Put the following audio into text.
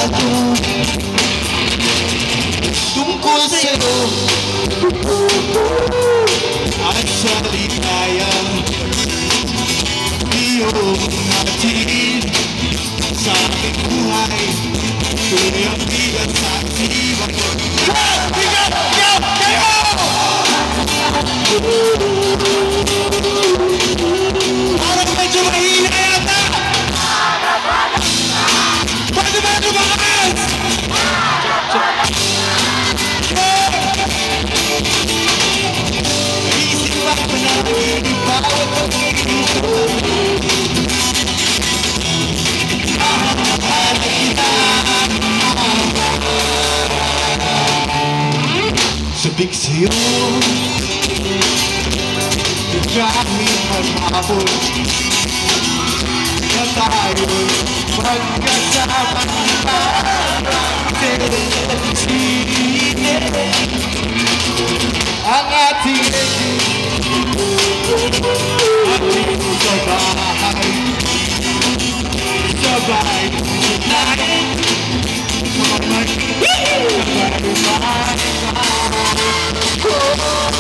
ko tungkol sa'yo at sa ligaya iyong natin sa aking buhay. Tuloy ang bigat sa siwag ko. Bigat! Kayo! Parang medyo mahina yata! Pwede ba lumakas? Naisip ako na nagiging bawat pag-ibig ko. Sabik sa'yo nagkaming maghapon na tayo'y magkasama ang ating sa bahay sabay tonight sabay